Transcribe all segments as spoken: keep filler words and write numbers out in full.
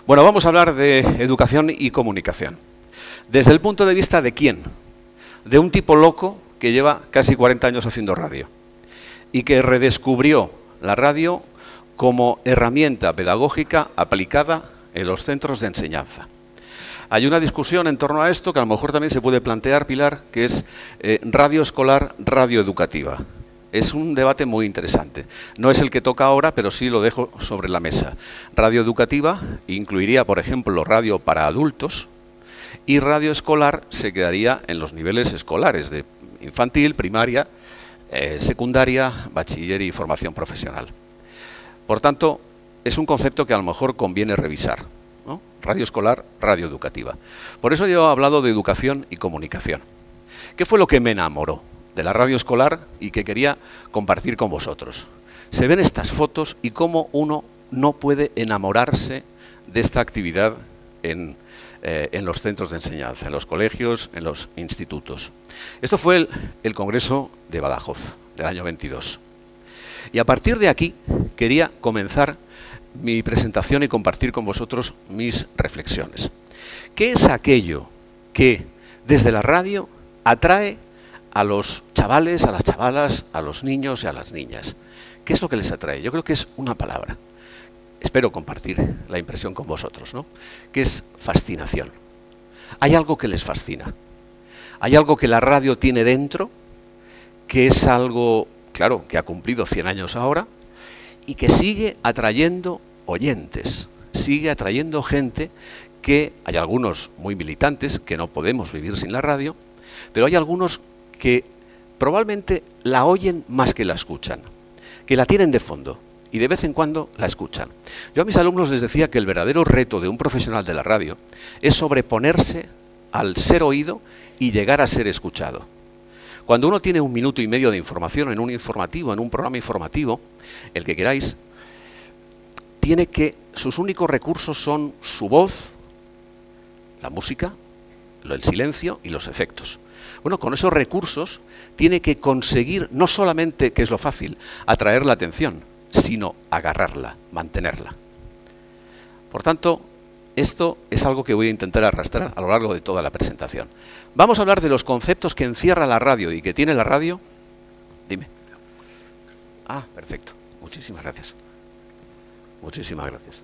Bueno, vamos a hablar de educación y comunicación. ¿Desde el punto de vista de quién? De un tipo loco que lleva casi cuarenta años haciendo radio y que redescubrió la radio como herramienta pedagógica aplicada en los centros de enseñanza. Hay una discusión en torno a esto que a lo mejor también se puede plantear, Pilar, que es eh, radio escolar, radio educativa. Es un debate muy interesante. No es el que toca ahora, pero sí lo dejo sobre la mesa. Radio educativa incluiría, por ejemplo, radio para adultos, y radio escolar se quedaría en los niveles escolares de infantil, primaria, eh, secundaria, bachiller y formación profesional. Por tanto, es un concepto que a lo mejor conviene revisar, ¿no? Radio escolar, radio educativa. Por eso yo he hablado de educación y comunicación. ¿Qué fue lo que me enamoró de la radio escolar y que quería compartir con vosotros? Se ven estas fotos y cómo uno no puede enamorarse de esta actividad en, eh, en los centros de enseñanza, en los colegios, en los institutos. Esto fue el, el Congreso de Badajoz, del año veintidós. Y a partir de aquí quería comenzar mi presentación y compartir con vosotros mis reflexiones. ¿Qué es aquello que desde la radio atrae a los chavales, a las chavalas, a los niños y a las niñas? ¿Qué es lo que les atrae? Yo creo que es una palabra. Espero compartir la impresión con vosotros, ¿no? Que es fascinación. Hay algo que les fascina. Hay algo que la radio tiene dentro, que es algo, claro, que ha cumplido cien años ahora y que sigue atrayendo oyentes, sigue atrayendo gente que, hay algunos muy militantes que no podemos vivir sin la radio, pero hay algunos que probablemente la oyen más que la escuchan, que la tienen de fondo y de vez en cuando la escuchan. Yo a mis alumnos les decía que el verdadero reto de un profesional de la radio es sobreponerse al ser oído y llegar a ser escuchado. Cuando uno tiene un minuto y medio de información en un informativo, en un programa informativo, el que queráis, tiene que, sus únicos recursos son su voz, la música, el silencio y los efectos. Bueno, con esos recursos tiene que conseguir, no solamente, que es lo fácil, atraer la atención, sino agarrarla, mantenerla. Por tanto, esto es algo que voy a intentar arrastrar a lo largo de toda la presentación. Vamos a hablar de los conceptos que encierra la radio y que tiene la radio. Dime. Ah, perfecto. Muchísimas gracias. Muchísimas gracias.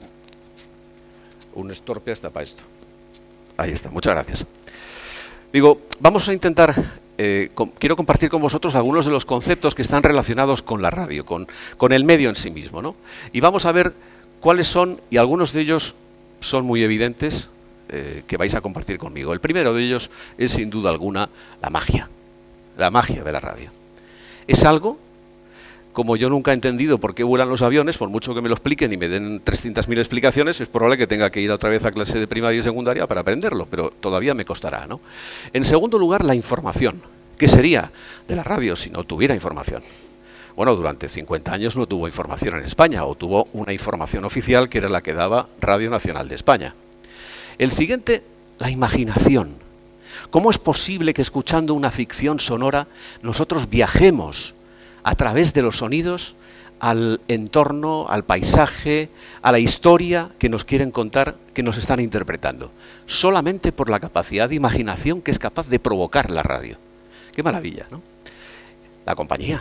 Un estorpe hasta para esto. Ahí está, muchas gracias. Digo, vamos a intentar, eh, com quiero compartir con vosotros algunos de los conceptos que están relacionados con la radio, con, con el medio en sí mismo, ¿no? Y vamos a ver cuáles son, y algunos de ellos son muy evidentes, eh, que vais a compartir conmigo. El primero de ellos es, sin duda alguna, la magia. La magia de la radio. Es algo, como yo nunca he entendido por qué vuelan los aviones, por mucho que me lo expliquen y me den trescientas mil explicaciones, es probable que tenga que ir otra vez a clase de primaria y secundaria para aprenderlo, pero todavía me costará, ¿no? En segundo lugar, la información. ¿Qué sería de la radio si no tuviera información? Bueno, durante cincuenta años no tuvo información en España, o tuvo una información oficial que era la que daba Radio Nacional de España. El siguiente, la imaginación. ¿Cómo es posible que escuchando una ficción sonora nosotros viajemos a través de los sonidos al entorno, al paisaje, a la historia que nos quieren contar, que nos están interpretando? Solamente por la capacidad de imaginación que es capaz de provocar la radio. ¡Qué maravilla!, ¿no? La compañía.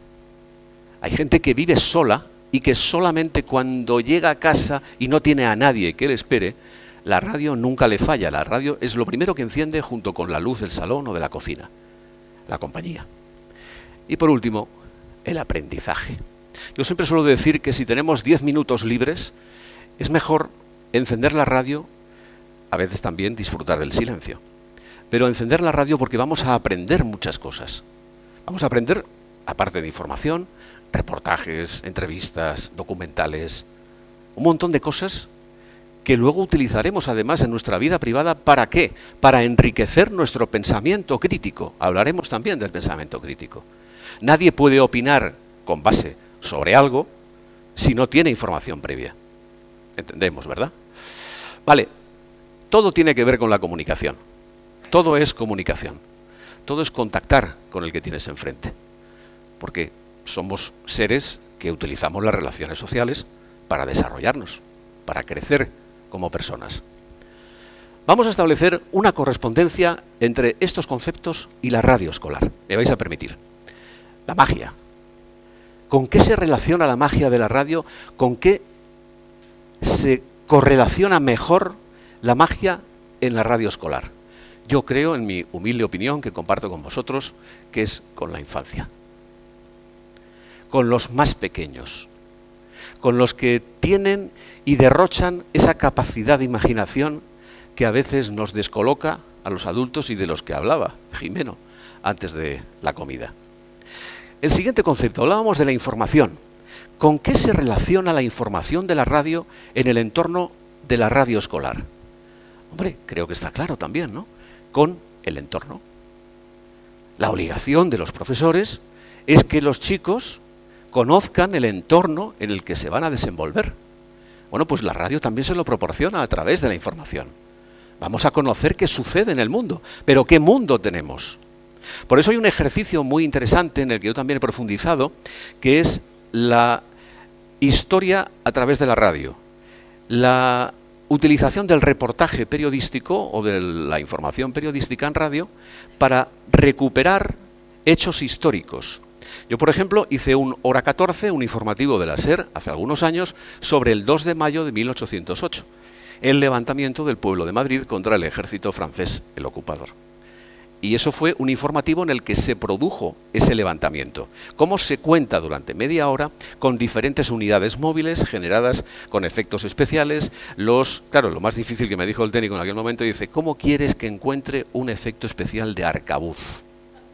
Hay gente que vive sola y que solamente cuando llega a casa y no tiene a nadie que le espere, la radio nunca le falla. La radio es lo primero que enciende junto con la luz del salón o de la cocina. La compañía. Y por último, el aprendizaje. Yo siempre suelo decir que si tenemos diez minutos libres, es mejor encender la radio, a veces también disfrutar del silencio. Pero encender la radio porque vamos a aprender muchas cosas. Vamos a aprender, aparte de información, reportajes, entrevistas, documentales, un montón de cosas que luego utilizaremos además en nuestra vida privada. ¿Para qué? Para enriquecer nuestro pensamiento crítico. Hablaremos también del pensamiento crítico. Nadie puede opinar con base sobre algo si no tiene información previa. ¿Entendemos, verdad? Vale, todo tiene que ver con la comunicación. Todo es comunicación. Todo es contactar con el que tienes enfrente. Porque somos seres que utilizamos las relaciones sociales para desarrollarnos, para crecer como personas. Vamos a establecer una correspondencia entre estos conceptos y la radio escolar. Me vais a permitir. La magia. ¿Con qué se relaciona la magia de la radio? ¿Con qué se correlaciona mejor la magia en la radio escolar? Yo creo, en mi humilde opinión, que comparto con vosotros, que es con la infancia. Con los más pequeños. Con los que tienen y derrochan esa capacidad de imaginación que a veces nos descoloca a los adultos y de los que hablaba Jimeno antes de la comida. El siguiente concepto, hablábamos de la información. ¿Con qué se relaciona la información de la radio en el entorno de la radio escolar? Hombre, creo que está claro también, ¿no? Con el entorno. La obligación de los profesores es que los chicos conozcan el entorno en el que se van a desenvolver. Bueno, pues la radio también se lo proporciona a través de la información. Vamos a conocer qué sucede en el mundo, pero ¿qué mundo tenemos? Por eso hay un ejercicio muy interesante en el que yo también he profundizado, que es la historia a través de la radio. La utilización del reportaje periodístico o de la información periodística en radio para recuperar hechos históricos. Yo, por ejemplo, hice un Hora catorce, un informativo de la SER, hace algunos años, sobre el dos de mayo de mil ochocientos ocho, el levantamiento del pueblo de Madrid contra el ejército francés, el ocupador. Y eso fue un informativo en el que se produjo ese levantamiento. Cómo se cuenta durante media hora con diferentes unidades móviles generadas con efectos especiales. Los, claro, lo más difícil que me dijo el técnico en aquel momento, dice, ¿cómo quieres que encuentre un efecto especial de arcabuz?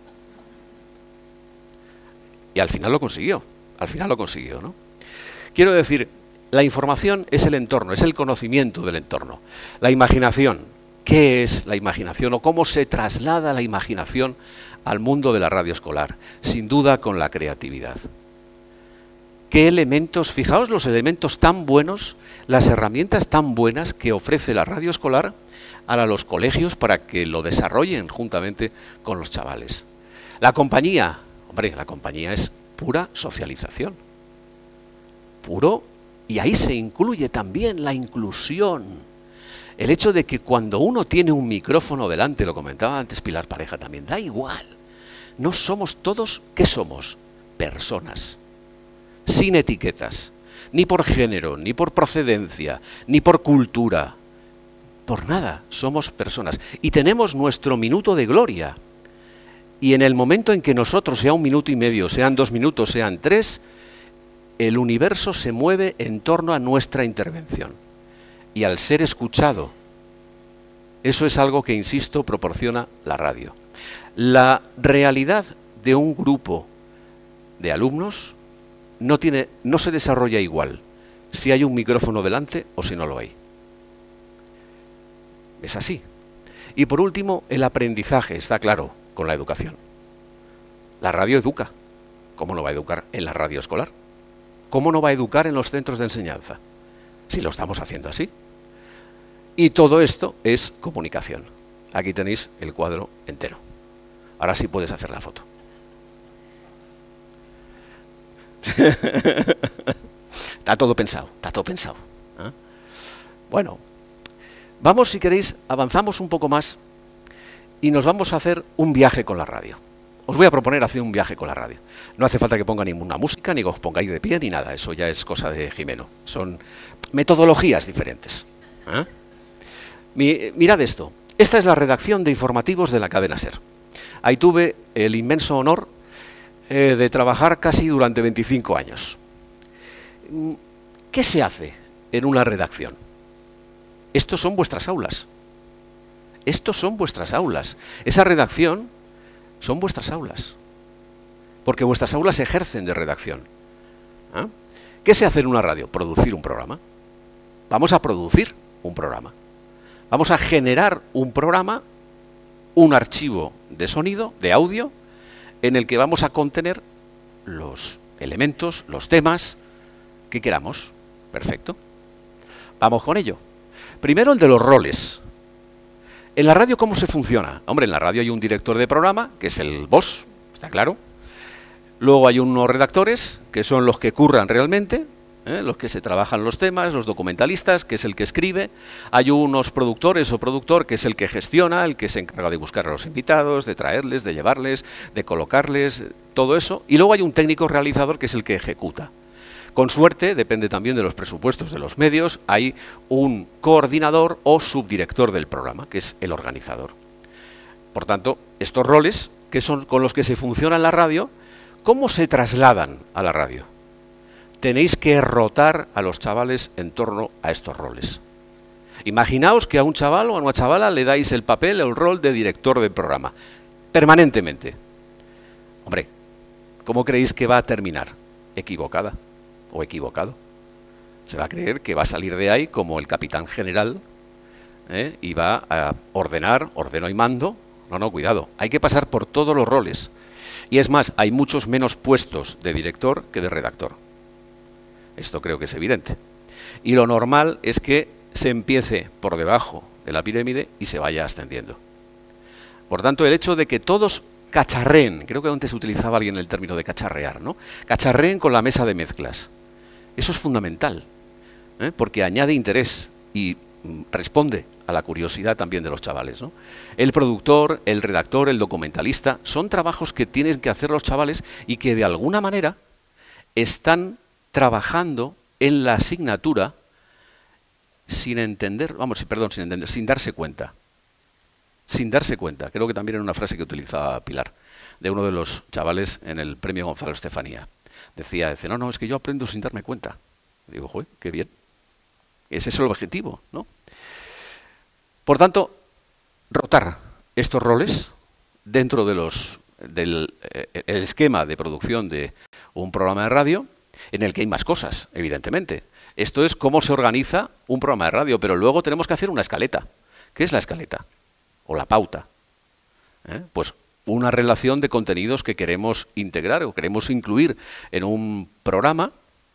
Y al final lo consiguió, al final lo consiguió, ¿no? Quiero decir, la información es el entorno, es el conocimiento del entorno. La imaginación. ¿Qué es la imaginación o cómo se traslada la imaginación al mundo de la radio escolar? Sin duda con la creatividad. ¿Qué elementos, fijaos los elementos tan buenos, las herramientas tan buenas que ofrece la radio escolar a los colegios para que lo desarrollen juntamente con los chavales? La compañía, hombre, la compañía es pura socialización. Puro, y ahí se incluye también la inclusión. El hecho de que cuando uno tiene un micrófono delante, lo comentaba antes Pilar Pareja también, da igual. No somos todos, ¿qué somos? Personas. Sin etiquetas. Ni por género, ni por procedencia, ni por cultura. Por nada, somos personas. Y tenemos nuestro minuto de gloria. Y en el momento en que nosotros, sea un minuto y medio, sean dos minutos, sean tres, el universo se mueve en torno a nuestra intervención. Y al ser escuchado, eso es algo que, insisto, proporciona la radio. La realidad de un grupo de alumnos no, tiene, no se desarrolla igual si hay un micrófono delante o si no lo hay. Es así. Y por último, el aprendizaje, está claro, con la educación. La radio educa. ¿Cómo no va a educar en la radio escolar? ¿Cómo no va a educar en los centros de enseñanza? Si lo estamos haciendo así. Y todo esto es comunicación. Aquí tenéis el cuadro entero. Ahora sí puedes hacer la foto. Está todo pensado, está todo pensado. ¿eh? Bueno, vamos, si queréis, avanzamos un poco más y nos vamos a hacer un viaje con la radio. Os voy a proponer hacer un viaje con la radio. No hace falta que ponga ninguna música, ni que os pongáis de pie, ni nada. Eso ya es cosa de Jimeno. Son metodologías diferentes. ¿eh? Mirad esto, esta es la redacción de informativos de la cadena SER. Ahí tuve el inmenso honor eh, de trabajar casi durante veinticinco años. ¿Qué se hace en una redacción? Estos son vuestras aulas. Estos son vuestras aulas. Esa redacción son vuestras aulas. Porque vuestras aulas ejercen de redacción. ¿Ah? ¿Qué se hace en una radio? Producir un programa. Vamos a producir un programa. Vamos a generar un programa, un archivo de sonido, de audio, en el que vamos a contener los elementos, los temas que queramos. Perfecto. Vamos con ello. Primero el de los roles. En la radio, ¿cómo se funciona? Hombre, en la radio hay un director de programa, que es el boss, está claro. Luego hay unos redactores, que son los que curran realmente, ¿eh? Los que se trabajan los temas, los documentalistas, que es el que escribe, hay unos productores o productor que es el que gestiona, el que se encarga de buscar a los invitados, de traerles, de llevarles, de colocarles, todo eso, y luego hay un técnico realizador que es el que ejecuta. Con suerte, depende también de los presupuestos de los medios, hay un coordinador o subdirector del programa, que es el organizador. Por tanto, estos roles, que son con los que se funciona en la radio, ¿cómo se trasladan a la radio? Tenéis que rotar a los chavales en torno a estos roles. Imaginaos que a un chaval o a una chavala le dais el papel o el rol de director del programa, permanentemente. Hombre, ¿cómo creéis que va a terminar? Equivocada o equivocado. Se va a creer que va a salir de ahí como el capitán general, ¿eh? Y va a ordenar, ordeno y mando. No, no, cuidado, hay que pasar por todos los roles. Y es más, hay muchos menos puestos de director que de redactor. Esto creo que es evidente. Y lo normal es que se empiece por debajo de la pirámide y se vaya ascendiendo. Por tanto, el hecho de que todos cacharreen, creo que antes utilizaba alguien el término de cacharrear, ¿no? Cacharreen con la mesa de mezclas. Eso es fundamental, ¿eh? Porque añade interés y mm, responde a la curiosidad también de los chavales, ¿no? El productor, el redactor, el documentalista, son trabajos que tienen que hacer los chavales y que de alguna manera están trabajando en la asignatura sin entender, vamos, perdón, sin entender, sin darse cuenta. Sin darse cuenta. Creo que también era una frase que utilizaba Pilar, de uno de los chavales en el premio Gonzalo Estefanía. Decía, dice, no, no, es que yo aprendo sin darme cuenta. Digo, joder, qué bien. Ese es el objetivo, ¿no? Por tanto, rotar estos roles dentro de los, del eh, el esquema de producción de un programa de radio, en el que hay más cosas, evidentemente. Esto es cómo se organiza un programa de radio, pero luego tenemos que hacer una escaleta. ¿Qué es la escaleta? O la pauta. ¿Eh? Pues una relación de contenidos que queremos integrar o queremos incluir en un programa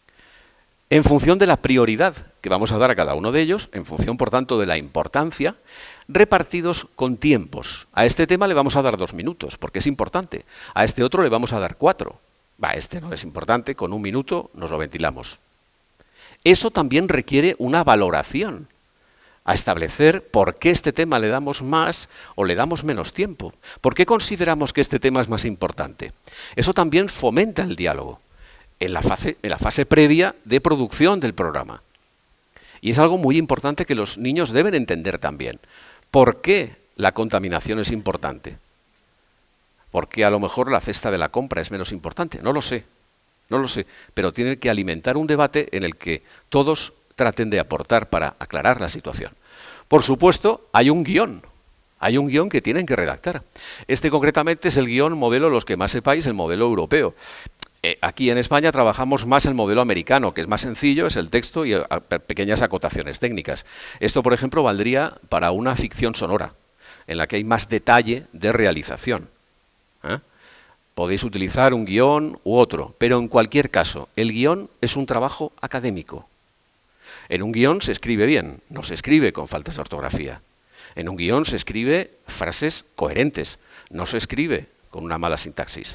en función de la prioridad que vamos a dar a cada uno de ellos, en función, por tanto, de la importancia, repartidos con tiempos. A este tema le vamos a dar dos minutos, porque es importante. A este otro le vamos a dar cuatro. Va, este no es importante, con un minuto nos lo ventilamos. Eso también requiere una valoración, a establecer por qué este tema le damos más o le damos menos tiempo. ¿Por qué consideramos que este tema es más importante? Eso también fomenta el diálogo en la fase, en la fase previa de producción del programa. Y es algo muy importante que los niños deben entender también. ¿Por qué la contaminación es importante? ¿Por qué a lo mejor la cesta de la compra es menos importante? No lo sé, no lo sé, pero tiene que alimentar un debate en el que todos traten de aportar para aclarar la situación. Por supuesto, hay un guión, hay un guión que tienen que redactar. Este concretamente es el guión modelo, los que más sepáis, el modelo europeo. Eh, aquí en España trabajamos más el modelo americano, que es más sencillo, es el texto y a, a, pequeñas acotaciones técnicas. Esto, por ejemplo, valdría para una ficción sonora, en la que hay más detalle de realización. ¿Eh? Podéis utilizar un guión u otro, pero en cualquier caso, el guión es un trabajo académico. En un guión se escribe bien, no se escribe con faltas de ortografía. En un guión se escribe frases coherentes, no se escribe con una mala sintaxis.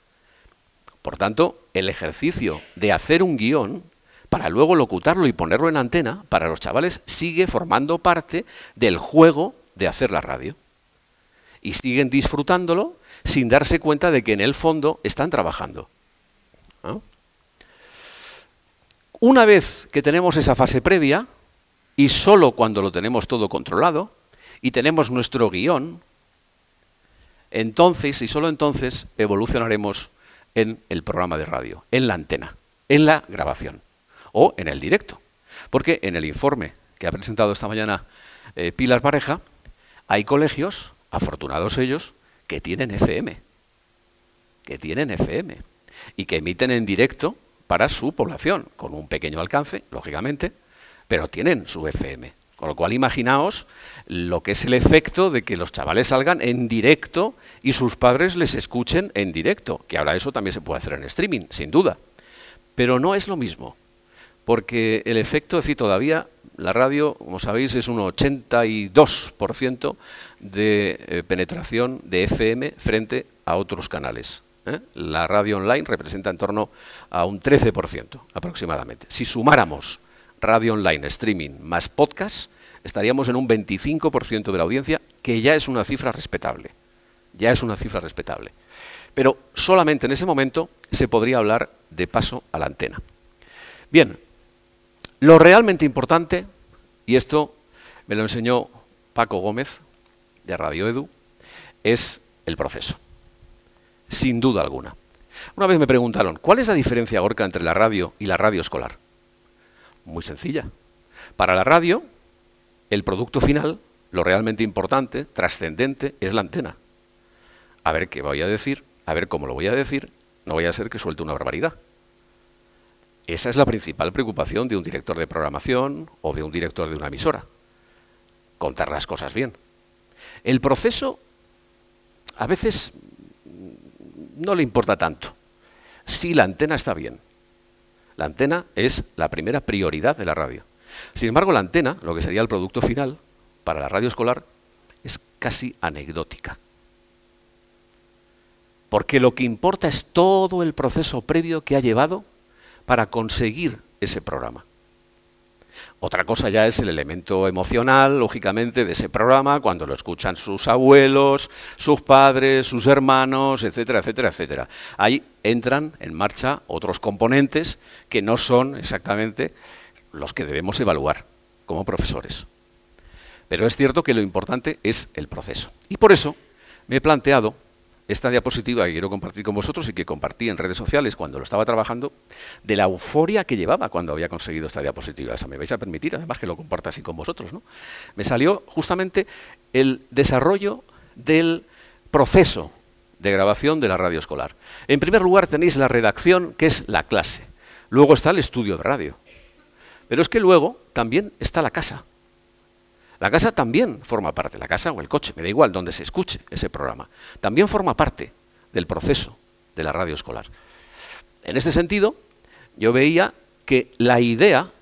Por tanto, el ejercicio de hacer un guión para luego locutarlo y ponerlo en antena, para los chavales sigue formando parte del juego de hacer la radio. Y siguen disfrutándolo sin darse cuenta de que en el fondo están trabajando. ¿No? Una vez que tenemos esa fase previa, y solo cuando lo tenemos todo controlado, y tenemos nuestro guión, entonces, y solo entonces, evolucionaremos en el programa de radio, en la antena, en la grabación, o en el directo. Porque en el informe que ha presentado esta mañana eh, Pilar Pareja, hay colegios, afortunados ellos, que tienen F M, que tienen F M, y que emiten en directo para su población, con un pequeño alcance, lógicamente, pero tienen su F M. Con lo cual, imaginaos lo que es el efecto de que los chavales salgan en directo y sus padres les escuchen en directo, que ahora eso también se puede hacer en streaming, sin duda. Pero no es lo mismo, porque el efecto, es decir, todavía la radio, como sabéis, es un ochenta y dos por ciento de eh, penetración de F M frente a otros canales. ¿eh? La radio online representa en torno a un trece por ciento aproximadamente. Si sumáramos radio online, streaming más podcast, estaríamos en un veinticinco por ciento de la audiencia, que ya es una cifra respetable. Ya es una cifra respetable. Pero solamente en ese momento se podría hablar de paso a la antena. Bien, lo realmente importante, y esto me lo enseñó Paco Gómez, de Radio Edu, es el proceso. Sin duda alguna. Una vez me preguntaron, ¿cuál es la diferencia, Gorka, entre la radio y la radio escolar? Muy sencilla. Para la radio, el producto final, lo realmente importante, trascendente, es la antena. A ver qué voy a decir, a ver cómo lo voy a decir, no voy a ser que suelte una barbaridad. Esa es la principal preocupación de un director de programación o de un director de una emisora. Contar las cosas bien. El proceso, a veces, no le importa tanto. Si la antena está bien. La antena es la primera prioridad de la radio. Sin embargo, la antena, lo que sería el producto final, para la radio escolar, es casi anecdótica. Porque lo que importa es todo el proceso previo que ha llevado para conseguir ese programa. Otra cosa ya es el elemento emocional, lógicamente, de ese programa, cuando lo escuchan sus abuelos, sus padres, sus hermanos, etcétera, etcétera, etcétera. Ahí entran en marcha otros componentes que no son exactamente los que debemos evaluar como profesores. Pero es cierto que lo importante es el proceso. Y por eso me he planteado esta diapositiva que quiero compartir con vosotros y que compartí en redes sociales cuando lo estaba trabajando, de la euforia que llevaba cuando había conseguido esta diapositiva. O sea, me vais a permitir, además, que lo comparta así con vosotros, ¿no? Me salió justamente el desarrollo del proceso de grabación de la radio escolar. En primer lugar tenéis la redacción, que es la clase. Luego está el estudio de radio. Pero es que luego también está la casa. La casa también forma parte, la casa o el coche, me da igual, donde se escuche ese programa. También forma parte del proceso de la radio escolar. En este sentido, yo veía que la idea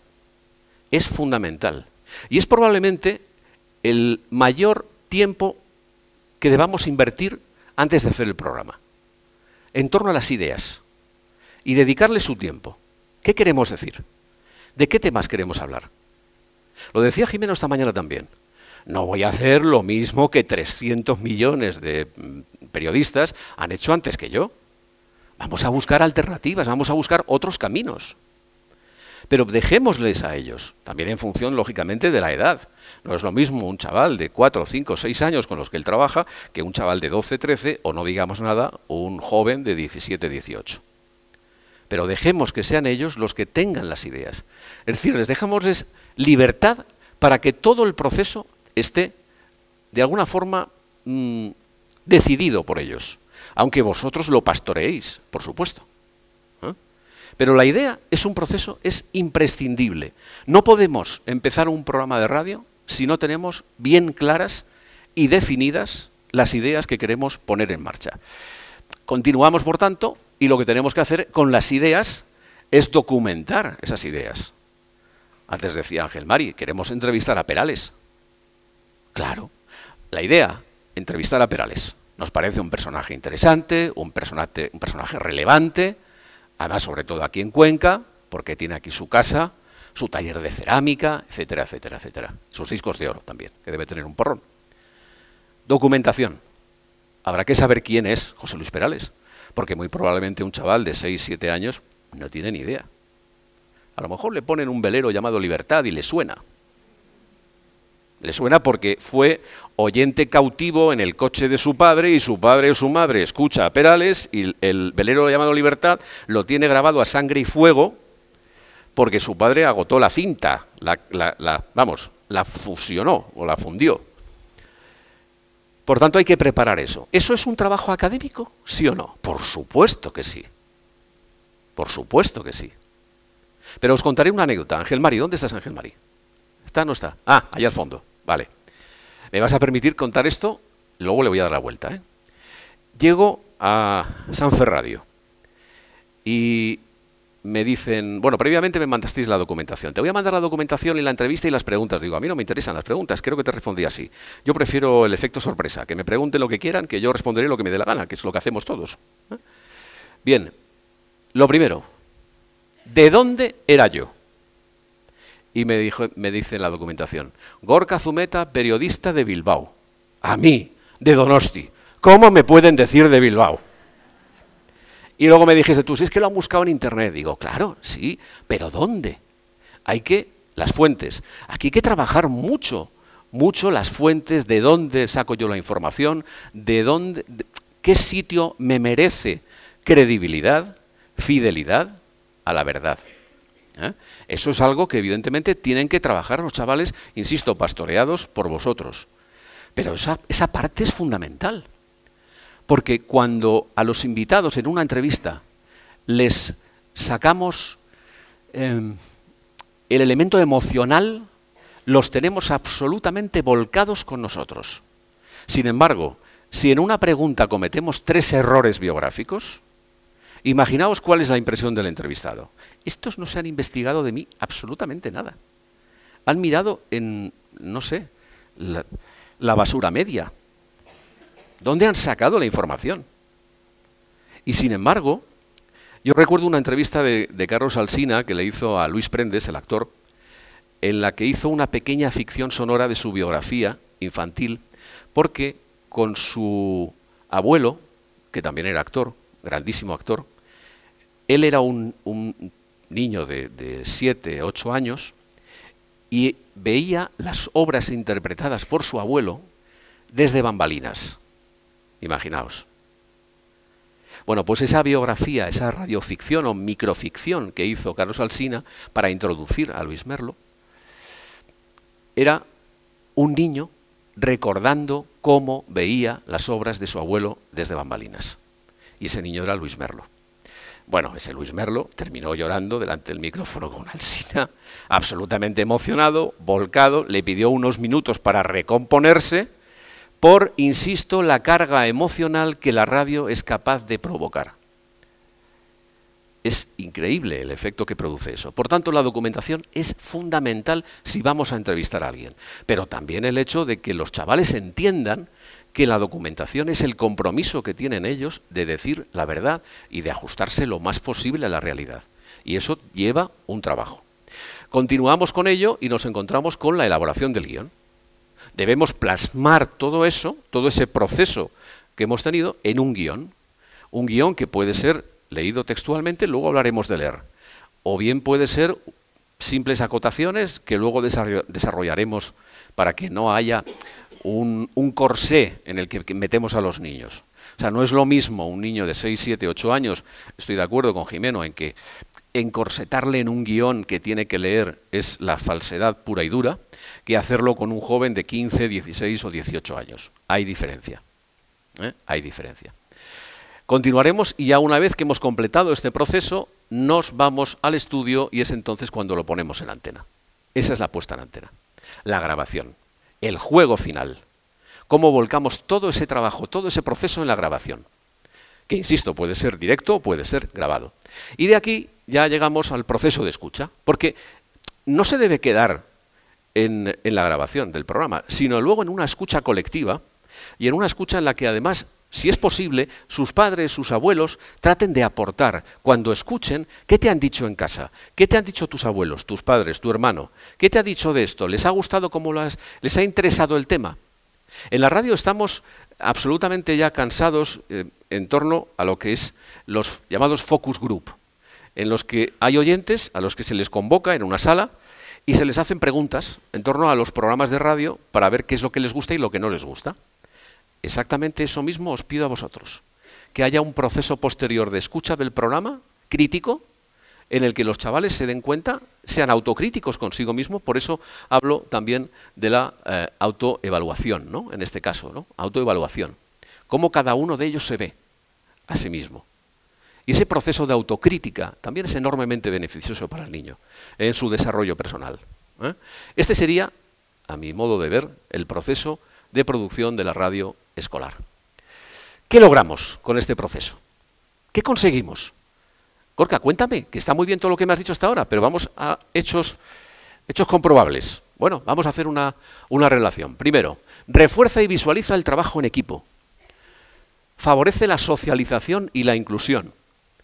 es fundamental. Y es probablemente el mayor tiempo que debamos invertir antes de hacer el programa. En torno a las ideas. Y dedicarle su tiempo. ¿Qué queremos decir? ¿De qué temas queremos hablar? Lo decía Jimeno esta mañana también. No voy a hacer lo mismo que trescientos millones de periodistas han hecho antes que yo. Vamos a buscar alternativas, vamos a buscar otros caminos. Pero dejémosles a ellos, también en función, lógicamente, de la edad. No es lo mismo un chaval de cuatro, cinco, seis años con los que él trabaja que un chaval de doce, trece, o no digamos nada, un joven de diecisiete, dieciocho. Pero dejemos que sean ellos los que tengan las ideas. Es decir, les dejémosles libertad para que todo el proceso esté, de alguna forma, mmm, decidido por ellos. Aunque vosotros lo pastoreéis, por supuesto. ¿Eh? Pero la idea es un proceso, es imprescindible. No podemos empezar un programa de radio si no tenemos bien claras y definidas las ideas que queremos poner en marcha. Continuamos, por tanto, y lo que tenemos que hacer con las ideas es documentar esas ideas. Antes decía Ángel Mari, queremos entrevistar a Perales. Claro, la idea, entrevistar a Perales. Nos parece un personaje interesante, un personaje, un personaje relevante, además sobre todo aquí en Cuenca, porque tiene aquí su casa, su taller de cerámica, etcétera, etcétera, etcétera. Sus discos de oro también, que debe tener un porrón. Documentación. Habrá que saber quién es José Luis Perales, porque muy probablemente un chaval de seis, siete años no tiene ni idea. A lo mejor le ponen un velero llamado Libertad y le suena. Le suena porque fue oyente cautivo en el coche de su padre y su padre o su madre escucha a Perales y el velero llamado Libertad lo tiene grabado a sangre y fuego porque su padre agotó la cinta, la, la, la, vamos, la fusionó o la fundió. Por tanto, hay que preparar eso. ¿Eso es un trabajo académico? ¿Sí o no? Por supuesto que sí. Por supuesto que sí. Pero os contaré una anécdota. Ángel Mari, ¿dónde estás, Ángel Mari? ¿Está o no está? Ah, allá al fondo. Vale. ¿Me vas a permitir contar esto? Luego le voy a dar la vuelta, ¿eh? Llego a Sanfer Radio y me dicen, bueno, previamente me mandasteis la documentación. Te voy a mandar la documentación y la entrevista y las preguntas. Digo, a mí no me interesan las preguntas, creo que te respondí así. Yo prefiero el efecto sorpresa, que me pregunten lo que quieran, que yo responderé lo que me dé la gana, que es lo que hacemos todos, ¿eh? Bien, lo primero, ¿de dónde era yo? Y me, dijo, me dice en la documentación, Gorka Zumeta, periodista de Bilbao. A mí, de Donosti. ¿Cómo me pueden decir de Bilbao? Y luego me dijiste tú, si es que lo han buscado en internet. Digo, claro, sí, pero ¿dónde? Hay que, las fuentes, aquí hay que trabajar mucho, mucho las fuentes, de dónde saco yo la información, de dónde, de, qué sitio me merece credibilidad, fidelidad a la verdad. ¿Eh? Eso es algo que evidentemente tienen que trabajar los chavales, insisto, pastoreados por vosotros. Pero esa, esa parte es fundamental. Porque cuando a los invitados en una entrevista les sacamos eh, el elemento emocional, los tenemos absolutamente volcados con nosotros. Sin embargo, si en una pregunta cometemos tres errores biográficos, imaginaos cuál es la impresión del entrevistado. Estos no se han investigado de mí absolutamente nada. Han mirado en, no sé, la, la basura media. ¿Dónde han sacado la información? Y sin embargo, yo recuerdo una entrevista de, de Carlos Alsina que le hizo a Luis Prendes, el actor, en la que hizo una pequeña ficción sonora de su biografía infantil, porque con su abuelo, que también era actor, grandísimo actor, él era un, un niño de, de siete, ocho años y veía las obras interpretadas por su abuelo desde bambalinas. Imaginaos. Bueno, pues esa biografía, esa radioficción o microficción que hizo Carlos Alsina para introducir a Luis Merlo, era un niño recordando cómo veía las obras de su abuelo desde bambalinas. Y ese niño era Luis Merlo. Bueno, ese Luis Merlo terminó llorando delante del micrófono con Alsina, absolutamente emocionado, volcado, le pidió unos minutos para recomponerse por, insisto, la carga emocional que la radio es capaz de provocar. Es increíble el efecto que produce eso. Por tanto, la documentación es fundamental si vamos a entrevistar a alguien. Pero también el hecho de que los chavales entiendan que la documentación es el compromiso que tienen ellos de decir la verdad y de ajustarse lo más posible a la realidad. Y eso lleva un trabajo. Continuamos con ello y nos encontramos con la elaboración del guión. Debemos plasmar todo eso, todo ese proceso que hemos tenido en un guión. Un guión que puede ser leído textualmente, luego hablaremos de leer. O bien puede ser simples acotaciones que luego desarrollaremos para que no haya un, un corsé en el que metemos a los niños. O sea, no es lo mismo un niño de seis, siete, ocho años, estoy de acuerdo con Jimeno en que encorsetarle en un guión que tiene que leer es la falsedad pura y dura, que hacerlo con un joven de quince, dieciséis o dieciocho años. Hay diferencia. ¿Eh? Hay diferencia. Continuaremos y ya una vez que hemos completado este proceso, nos vamos al estudio y es entonces cuando lo ponemos en antena. Esa es la puesta en antena. La grabación, el juego final. Cómo volcamos todo ese trabajo, todo ese proceso en la grabación. Que, insisto, puede ser directo o puede ser grabado. Y de aquí ya llegamos al proceso de escucha, porque no se debe quedar en, en la grabación del programa, sino luego en una escucha colectiva y en una escucha en la que además, si es posible, sus padres, sus abuelos, traten de aportar. Cuando escuchen, ¿qué te han dicho en casa? ¿Qué te han dicho tus abuelos, tus padres, tu hermano? ¿Qué te ha dicho de esto? ¿Les ha gustado cómo lo has, les ha interesado el tema? En la radio estamos absolutamente ya cansados eh, en torno a lo que es los llamados focus group, en los que hay oyentes a los que se les convoca en una sala y se les hacen preguntas en torno a los programas de radio para ver qué es lo que les gusta y lo que no les gusta. Exactamente eso mismo os pido a vosotros, que haya un proceso posterior de escucha del programa crítico en el que los chavales se den cuenta, sean autocríticos consigo mismos, por eso hablo también de la eh, autoevaluación, ¿no? En este caso, ¿no? Autoevaluación, cómo cada uno de ellos se ve a sí mismo. Y ese proceso de autocrítica también es enormemente beneficioso para el niño en su desarrollo personal. ¿eh? Este sería, a mi modo de ver, el proceso de producción de la radio escolar. ¿Qué logramos con este proceso? ¿Qué conseguimos? Gorka, cuéntame, que está muy bien todo lo que me has dicho hasta ahora, pero vamos a hechos, hechos comprobables. Bueno, vamos a hacer una, una relación. Primero, refuerza y visualiza el trabajo en equipo. Favorece la socialización y la inclusión.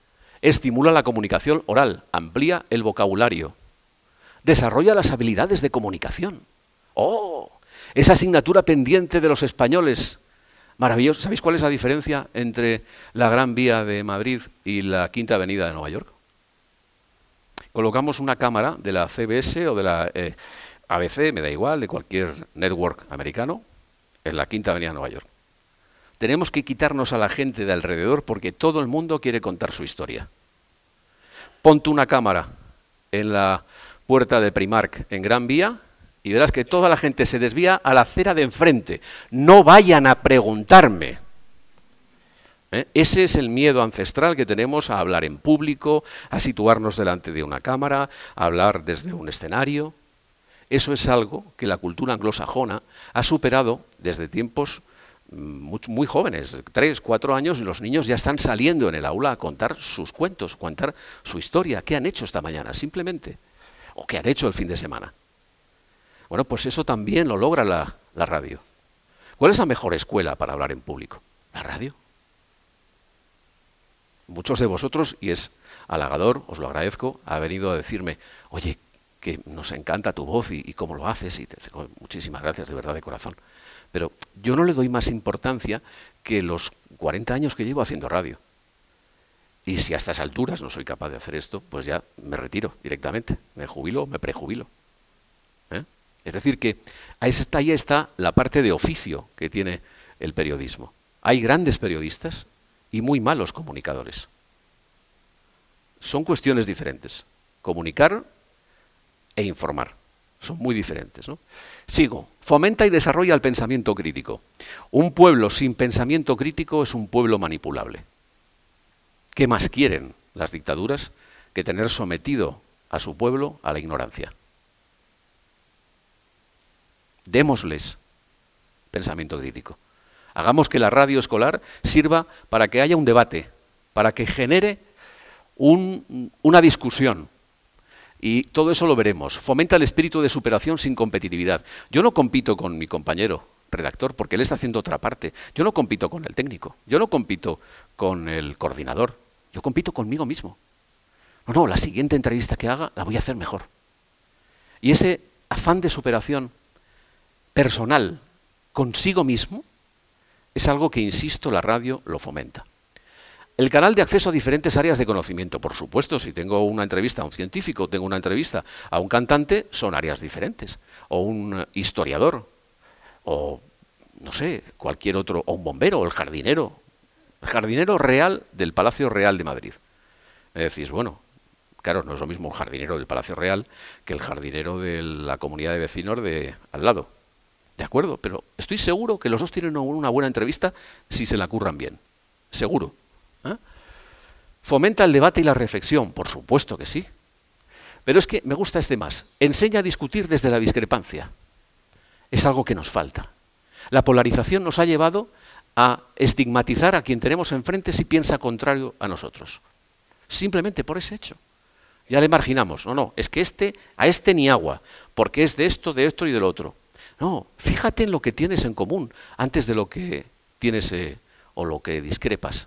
estimula la comunicación oral, amplía el vocabulario, desarrolla las habilidades de comunicación. ¡Oh! Esa asignatura pendiente de los españoles. Maravilloso. ¿Sabéis cuál es la diferencia entre la Gran Vía de Madrid y la Quinta Avenida de Nueva York? Colocamos una cámara de la C B S o de la eh, A B C, me da igual, de cualquier network americano, en la Quinta Avenida de Nueva York. Tenemos que quitarnos a la gente de alrededor porque todo el mundo quiere contar su historia. Ponte una cámara en la puerta de Primark en Gran Vía y verás que toda la gente se desvía a la acera de enfrente. No vayan a preguntarme. ¿Eh? Ese es el miedo ancestral que tenemos a hablar en público, a situarnos delante de una cámara, a hablar desde un escenario. Eso es algo que la cultura anglosajona ha superado desde tiempos muy, muy jóvenes, tres, cuatro años, y los niños ya están saliendo en el aula a contar sus cuentos, contar su historia, qué han hecho esta mañana, simplemente, o qué han hecho el fin de semana. Bueno, pues eso también lo logra la, la radio. ¿Cuál es la mejor escuela para hablar en público? La radio. Muchos de vosotros, y es halagador, os lo agradezco, ha venido a decirme, oye, que nos encanta tu voz y, y cómo lo haces, y te, muchísimas gracias, de verdad, de corazón. Pero yo no le doy más importancia que los cuarenta años que llevo haciendo radio. Y si a estas alturas no soy capaz de hacer esto, pues ya me retiro directamente, me jubilo, me prejubilo. ¿Eh? Es decir que ahí está, ahí está la parte de oficio que tiene el periodismo. Hay grandes periodistas y muy malos comunicadores. Son cuestiones diferentes. Comunicar e informar. Son muy diferentes, ¿no? Sigo. Fomenta y desarrolla el pensamiento crítico. Un pueblo sin pensamiento crítico es un pueblo manipulable. ¿Qué más quieren las dictaduras que tener sometido a su pueblo a la ignorancia? Démosles pensamiento crítico. Hagamos que la radio escolar sirva para que haya un debate, para que genere un, una discusión. Y todo eso lo veremos. Fomenta el espíritu de superación sin competitividad. Yo no compito con mi compañero redactor porque él está haciendo otra parte. Yo no compito con el técnico. Yo no compito con el coordinador. Yo compito conmigo mismo. No, no, la siguiente entrevista que haga la voy a hacer mejor. Y ese afán de superación personal consigo mismo es algo que, insisto, la radio lo fomenta. El canal de acceso a diferentes áreas de conocimiento, por supuesto, si tengo una entrevista a un científico, tengo una entrevista a un cantante, son áreas diferentes, o un historiador, o no sé, cualquier otro, o un bombero, o el jardinero, el jardinero real del Palacio Real de Madrid. Me decís, bueno, claro, no es lo mismo un jardinero del Palacio Real que el jardinero de la comunidad de vecinos de al lado. De acuerdo, pero estoy seguro que los dos tienen una buena entrevista si se la curran bien, seguro. ¿Eh? ¿Fomenta el debate y la reflexión? Por supuesto que sí. Pero es que me gusta este más. Enseña a discutir desde la discrepancia. Es algo que nos falta. La polarización nos ha llevado a estigmatizar a quien tenemos enfrente si piensa contrario a nosotros. Simplemente por ese hecho. Ya le marginamos. No, no, es que este, a este ni agua, porque es de esto, de esto y del otro. No, fíjate en lo que tienes en común antes de lo que tienes eh, o lo que discrepas.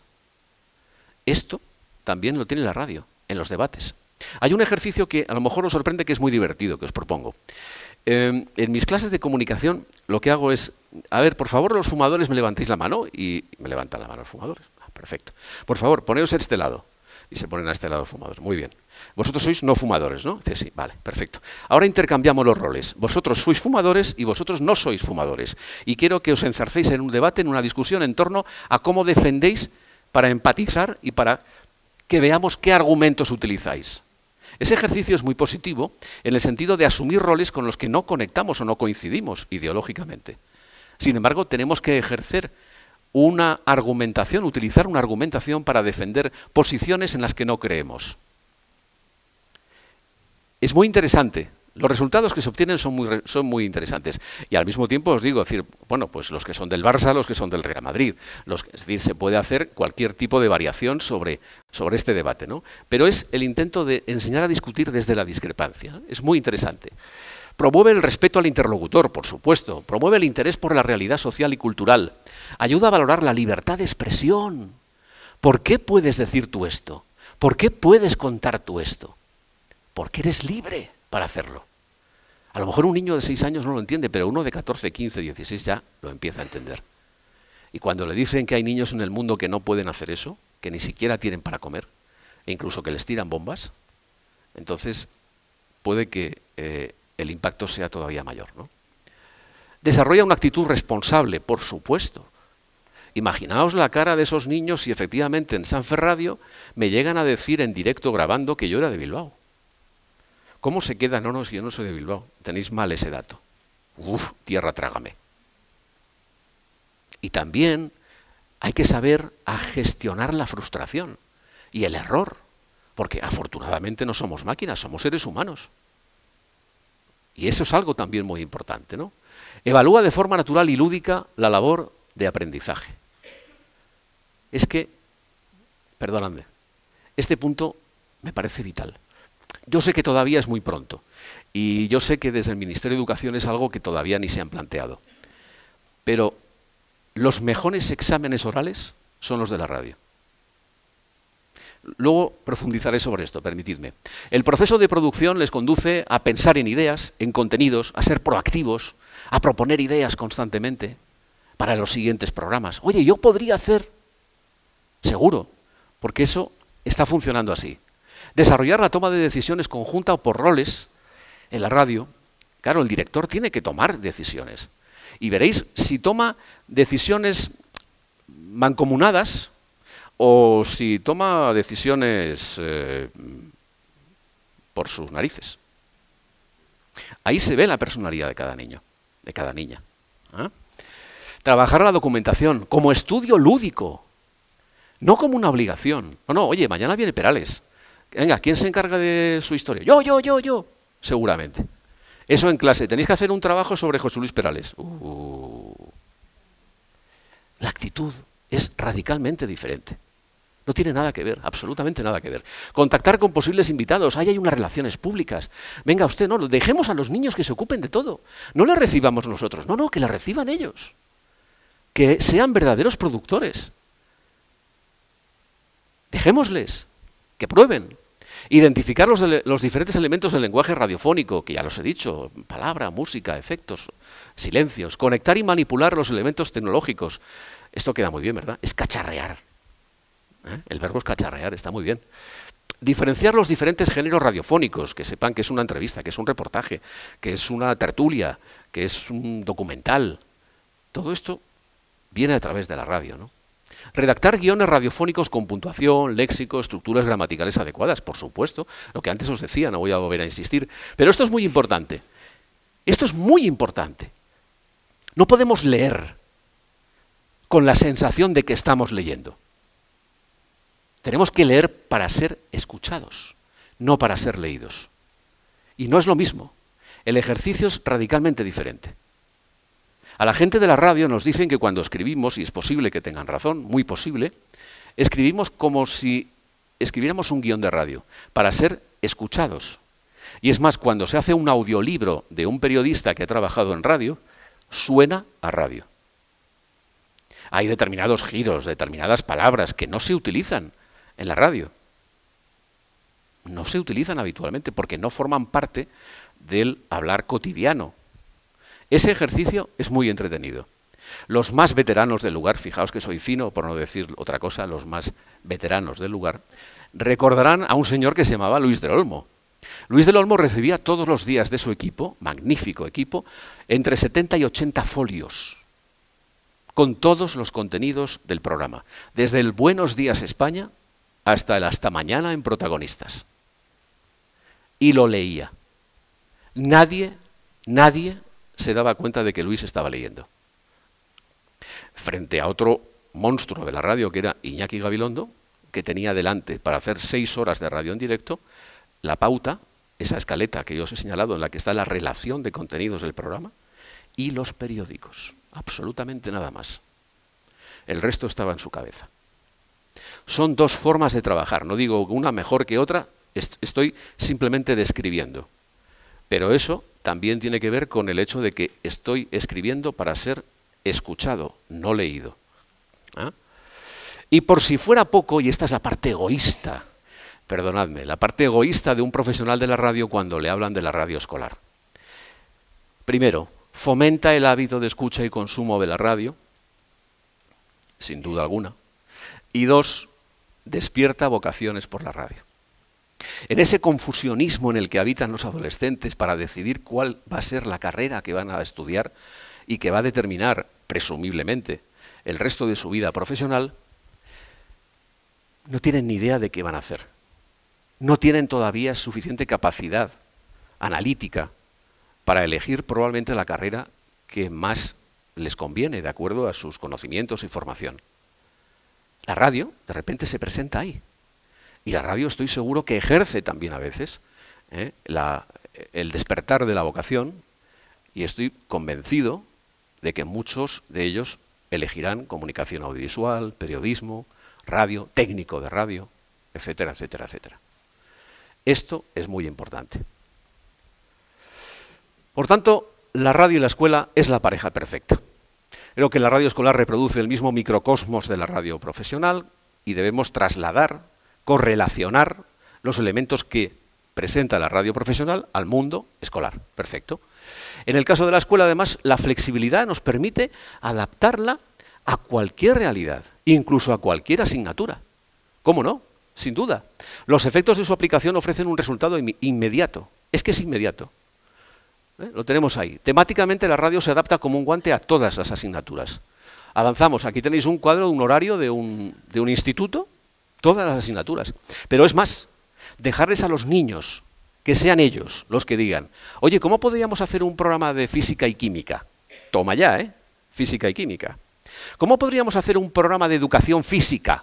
Esto también lo tiene la radio, en los debates. Hay un ejercicio que a lo mejor os sorprende, que es muy divertido, que os propongo. Eh, en mis clases de comunicación lo que hago es, a ver, por favor, los fumadores me levantéis la mano, y me levantan la mano los fumadores. Ah, perfecto. Por favor, poneos a este lado. Y se ponen a este lado los fumadores. Muy bien. Vosotros sois no fumadores, ¿no? Dice, sí, vale, perfecto. Ahora intercambiamos los roles. Vosotros sois fumadores y vosotros no sois fumadores. Y quiero que os enzarcéis en un debate, en una discusión en torno a cómo defendéis para empatizar y para que veamos qué argumentos utilizáis. Ese ejercicio es muy positivo en el sentido de asumir roles con los que no conectamos o no coincidimos ideológicamente. Sin embargo, tenemos que ejercer una argumentación, utilizar una argumentación para defender posiciones en las que no creemos. Es muy interesante. Los resultados que se obtienen son muy, son muy interesantes. Y al mismo tiempo os digo, decir, bueno, pues los que son del Barça, los que son del Real Madrid. Los, es decir, se puede hacer cualquier tipo de variación sobre, sobre este debate, ¿no? Pero es el intento de enseñar a discutir desde la discrepancia. Es muy interesante. Promueve el respeto al interlocutor, por supuesto. Promueve el interés por la realidad social y cultural. Ayuda a valorar la libertad de expresión. ¿Por qué puedes decir tú esto? ¿Por qué puedes contar tú esto? Porque eres libre para hacerlo. A lo mejor un niño de seis años no lo entiende, pero uno de catorce, quince, dieciséis ya lo empieza a entender. Y cuando le dicen que hay niños en el mundo que no pueden hacer eso, que ni siquiera tienen para comer, e incluso que les tiran bombas, entonces puede que eh, el impacto sea todavía mayor, ¿no? Desarrolla una actitud responsable, por supuesto. Imaginaos la cara de esos niños si efectivamente en San Ferradio me llegan a decir en directo grabando que yo era de Bilbao. ¿Cómo se queda? No, no, si yo no soy de Bilbao. Tenéis mal ese dato. Uf, tierra trágame. Y también hay que saber a gestionar la frustración y el error, porque afortunadamente no somos máquinas, somos seres humanos. Y eso es algo también muy importante, ¿no? Evalúa de forma natural y lúdica la labor de aprendizaje. Es que, perdóname, este punto me parece vital. Yo sé que todavía es muy pronto y yo sé que desde el Ministerio de Educación es algo que todavía ni se han planteado. Pero los mejores exámenes orales son los de la radio. Luego profundizaré sobre esto, permitidme. El proceso de producción les conduce a pensar en ideas, en contenidos, a ser proactivos, a proponer ideas constantemente para los siguientes programas. Oye, yo podría hacer, seguro, porque eso está funcionando así. Desarrollar la toma de decisiones conjunta o por roles en la radio. Claro, el director tiene que tomar decisiones. Y veréis, si toma decisiones mancomunadas o si toma decisiones eh, por sus narices. Ahí se ve la personalidad de cada niño, de cada niña. ¿eh? Trabajar la documentación como estudio lúdico, no como una obligación. No, no, oye, mañana viene Perales. Venga, ¿quién se encarga de su historia? Yo, yo, yo, yo, seguramente. Eso en clase. Tenéis que hacer un trabajo sobre José Luis Perales. Uh. La actitud es radicalmente diferente. No tiene nada que ver, absolutamente nada que ver. Contactar con posibles invitados, ahí hay unas relaciones públicas. Venga usted, no, dejemos a los niños que se ocupen de todo. No les recibamos nosotros, no, no, que la reciban ellos. Que sean verdaderos productores. Dejémosles, que prueben. Identificar los, los diferentes elementos del lenguaje radiofónico, que ya los he dicho, palabra, música, efectos, silencios. Conectar y manipular los elementos tecnológicos. Esto queda muy bien, ¿verdad? Es cacharrear. ¿Eh? El verbo es cacharrear, está muy bien. Diferenciar los diferentes géneros radiofónicos, que sepan que es una entrevista, que es un reportaje, que es una tertulia, que es un documental. Todo esto viene a través de la radio, ¿no? Redactar guiones radiofónicos con puntuación, léxico, estructuras gramaticales adecuadas, por supuesto, lo que antes os decía, no voy a volver a insistir. Pero esto es muy importante. Esto es muy importante. No podemos leer con la sensación de que estamos leyendo. Tenemos que leer para ser escuchados, no para ser leídos. Y no es lo mismo. El ejercicio es radicalmente diferente. A la gente de la radio nos dicen que cuando escribimos, y es posible que tengan razón, muy posible, escribimos como si escribiéramos un guión de radio, para ser escuchados. Y es más, cuando se hace un audiolibro de un periodista que ha trabajado en radio, suena a radio. Hay determinados giros, determinadas palabras que no se utilizan en la radio. No se utilizan habitualmente porque no forman parte del hablar cotidiano. Ese ejercicio es muy entretenido. Los más veteranos del lugar, fijaos que soy fino, por no decir otra cosa, los más veteranos del lugar, recordarán a un señor que se llamaba Luis del Olmo. Luis del Olmo recibía todos los días de su equipo, magnífico equipo, entre setenta y ochenta folios, con todos los contenidos del programa, desde el Buenos Días España hasta el Hasta Mañana en Protagonistas. Y lo leía. Nadie, nadie se daba cuenta de que Luis estaba leyendo. Frente a otro monstruo de la radio que era Iñaki Gabilondo, que tenía delante para hacer seis horas de radio en directo, la pauta, esa escaleta que yo os he señalado en la que está la relación de contenidos del programa, y los periódicos, absolutamente nada más. El resto estaba en su cabeza. Son dos formas de trabajar, no digo una mejor que otra, estoy simplemente describiendo. Pero eso también tiene que ver con el hecho de que estoy escribiendo para ser escuchado, no leído. ¿Ah? Y por si fuera poco, y esta es la parte egoísta perdonadme, la parte egoísta de un profesional de la radio cuando le hablan de la radio escolar. Primero, fomenta el hábito de escucha y consumo de la radio, sin duda alguna. Y dos, despierta vocaciones por la radio. En ese confusionismo en el que habitan los adolescentes para decidir cuál va a ser la carrera que van a estudiar y que va a determinar, presumiblemente, el resto de su vida profesional, no tienen ni idea de qué van a hacer. No tienen todavía suficiente capacidad analítica para elegir probablemente la carrera que más les conviene, de acuerdo a sus conocimientos y formación. La radio, de repente, se presenta ahí. Y la radio, estoy seguro que ejerce también a veces ¿eh? la, el despertar de la vocación, y estoy convencido de que muchos de ellos elegirán comunicación audiovisual, periodismo, radio, técnico de radio, etcétera, etcétera, etcétera. Esto es muy importante. Por tanto, la radio y la escuela es la pareja perfecta. Creo que la radio escolar reproduce el mismo microcosmos de la radio profesional y debemos trasladar, correlacionar los elementos que presenta la radio profesional al mundo escolar. Perfecto. En el caso de la escuela, además, la flexibilidad nos permite adaptarla a cualquier realidad, incluso a cualquier asignatura. ¿Cómo no? Sin duda. Los efectos de su aplicación ofrecen un resultado inmediato. Es que es inmediato. ¿Eh? Lo tenemos ahí. Temáticamente la radio se adapta como un guante a todas las asignaturas. Avanzamos. Aquí tenéis un cuadro de un horario de un, de un instituto, todas las asignaturas. Pero es más, dejarles a los niños, que sean ellos los que digan, oye, ¿cómo podríamos hacer un programa de física y química? Toma ya, ¿eh? Física y química. ¿Cómo podríamos hacer un programa de educación física?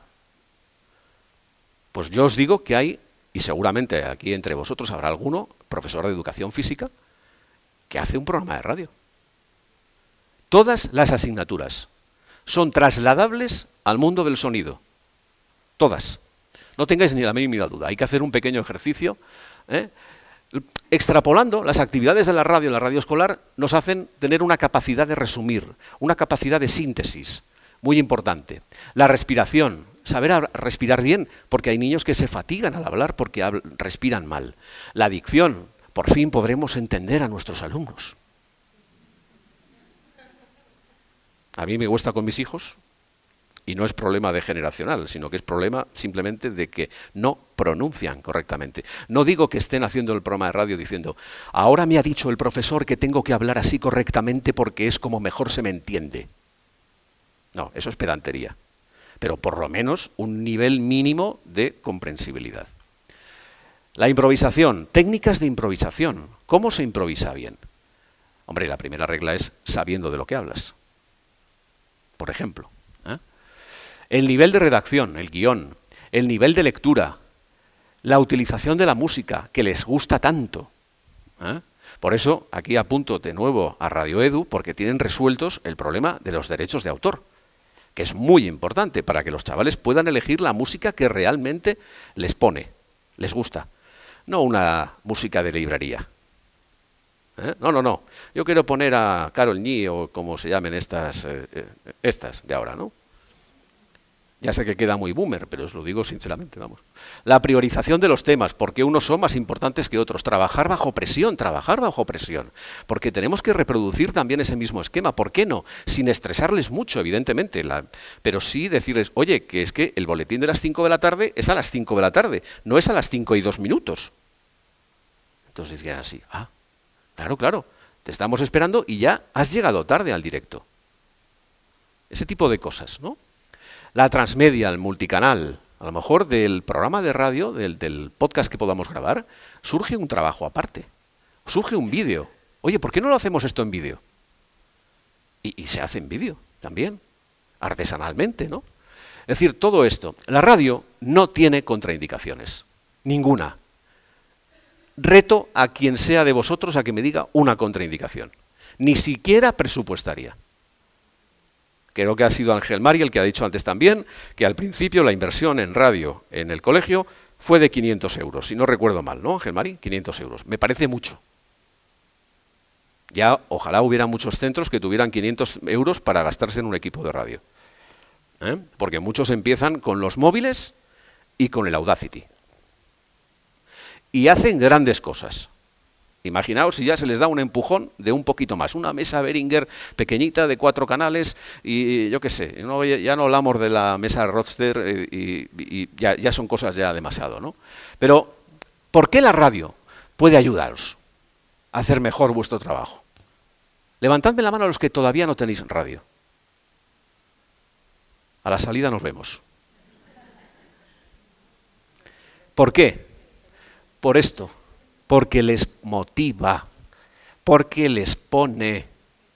Pues yo os digo que hay, y seguramente aquí entre vosotros habrá alguno, profesor de educación física, que hace un programa de radio. Todas las asignaturas son trasladables al mundo del sonido. Todas. No tengáis ni la mínima duda. Hay que hacer un pequeño ejercicio. ¿eh? Extrapolando, las actividades de la radio en la radio escolar nos hacen tener una capacidad de resumir, una capacidad de síntesis, muy importante. La respiración, saber respirar bien, porque hay niños que se fatigan al hablar porque respiran mal. La dicción, por fin podremos entender a nuestros alumnos. A mí me cuesta con mis hijos, y no es problema de generacional, sino que es problema simplemente de que no pronuncian correctamente. No digo que estén haciendo el programa de radio diciendo, ahora me ha dicho el profesor que tengo que hablar así correctamente porque es como mejor se me entiende. No, eso es pedantería. Pero por lo menos un nivel mínimo de comprensibilidad. La improvisación, técnicas de improvisación. ¿Cómo se improvisa bien? Hombre, la primera regla es sabiendo de lo que hablas. Por ejemplo. ¿eh? El nivel de redacción, el guión, el nivel de lectura, la utilización de la música, que les gusta tanto. ¿eh? Por eso, aquí apunto de nuevo a Radio Edu, porque tienen resueltos el problema de los derechos de autor, que es muy importante para que los chavales puedan elegir la música que realmente les pone, les gusta. No una música de librería. ¿Eh? No, no, no. Yo quiero poner a Karol G o como se llamen estas, eh, estas de ahora, ¿no? Ya sé que queda muy boomer, pero os lo digo sinceramente, vamos. La priorización de los temas, porque unos son más importantes que otros. Trabajar bajo presión, trabajar bajo presión. Porque tenemos que reproducir también ese mismo esquema. ¿Por qué no? Sin estresarles mucho, evidentemente. La, pero sí decirles, oye, que es que el boletín de las cinco de la tarde es a las cinco de la tarde, no es a las cinco y dos minutos. Entonces decían así, ah, claro, claro, te estamos esperando y ya has llegado tarde al directo. Ese tipo de cosas, ¿no? La transmedia, el multicanal, a lo mejor del programa de radio, del, del podcast que podamos grabar, surge un trabajo aparte, surge un vídeo. Oye, ¿por qué no lo hacemos esto en vídeo? Y, y se hace en vídeo también, artesanalmente, ¿no? Es decir, todo esto. La radio no tiene contraindicaciones, ninguna. Reto a quien sea de vosotros a que me diga una contraindicación, ni siquiera presupuestaria. Creo que ha sido Ángel Mari el que ha dicho antes también que al principio la inversión en radio en el colegio fue de quinientos euros, si no recuerdo mal, ¿no, Ángel Mari? quinientos euros. Me parece mucho. Ya ojalá hubiera muchos centros que tuvieran quinientos euros para gastarse en un equipo de radio. ¿Eh? Porque muchos empiezan con los móviles y con el Audacity. y hacen grandes cosas. Imaginaos si ya se les da un empujón de un poquito más, una mesa Behringer pequeñita de cuatro canales y yo qué sé, no, ya no hablamos de la mesa Roadster y, y ya, ya son cosas ya demasiado, ¿no? Pero, ¿por qué la radio puede ayudaros a hacer mejor vuestro trabajo? Levantadme la mano a los que todavía no tenéis radio. A la salida nos vemos. ¿Por qué? Por esto. Porque les motiva, porque les pone.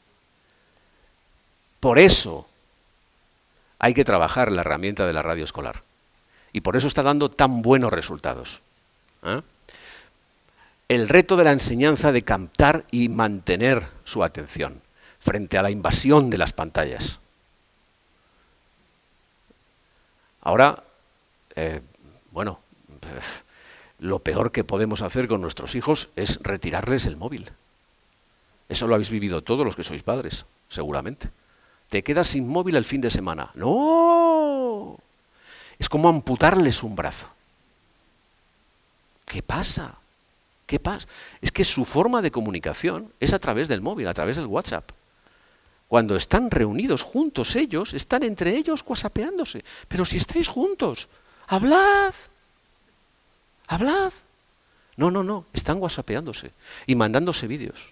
Por eso hay que trabajar la herramienta de la radio escolar. Y por eso está dando tan buenos resultados. ¿Eh? El reto de la enseñanza de captar y mantener su atención frente a la invasión de las pantallas. Ahora, eh, bueno... lo peor que podemos hacer con nuestros hijos es retirarles el móvil. Eso lo habéis vivido todos los que sois padres, seguramente. Te quedas sin móvil el fin de semana. ¡No! Es como amputarles un brazo. ¿Qué pasa? ¿Qué pasa? Es que su forma de comunicación es a través del móvil, a través del WhatsApp. Cuando están reunidos juntos ellos, están entre ellos whatsappeándose. Pero si estáis juntos, hablad. Hablad. No, no, no, están whatsappeándose y mandándose vídeos.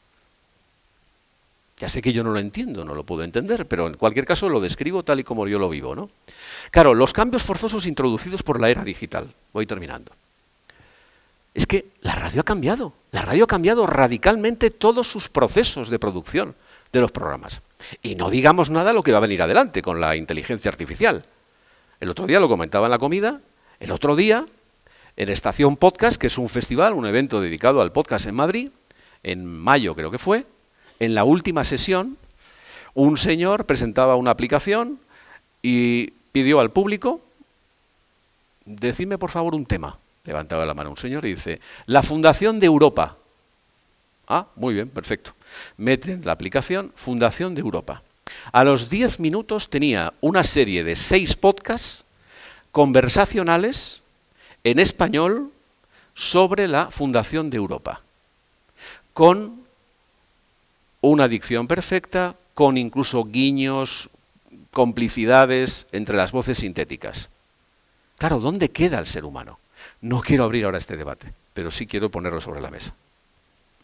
Ya sé que yo no lo entiendo, no lo puedo entender, pero en cualquier caso lo describo tal y como yo lo vivo, ¿no? Claro, los cambios forzosos introducidos por la era digital. Voy terminando. Es que la radio ha cambiado. La radio ha cambiado radicalmente todos sus procesos de producción de los programas. Y no digamos nada lo que va a venir adelante con la inteligencia artificial. El otro día lo comentaba en la comida, el otro día... en Estación Podcast, que es un festival, un evento dedicado al podcast en Madrid, en mayo creo que fue, en la última sesión, un señor presentaba una aplicación y pidió al público, decidme por favor un tema. Levantaba la mano un señor y dice, la Fundación de Europa. Ah, muy bien, perfecto. Meten la aplicación Fundación de Europa. A los diez minutos tenía una serie de seis podcasts conversacionales en español sobre la Fundación de Europa, con una dicción perfecta, con incluso guiños, complicidades entre las voces sintéticas. Claro, ¿dónde queda el ser humano? No quiero abrir ahora este debate, pero sí quiero ponerlo sobre la mesa. ¿Mm?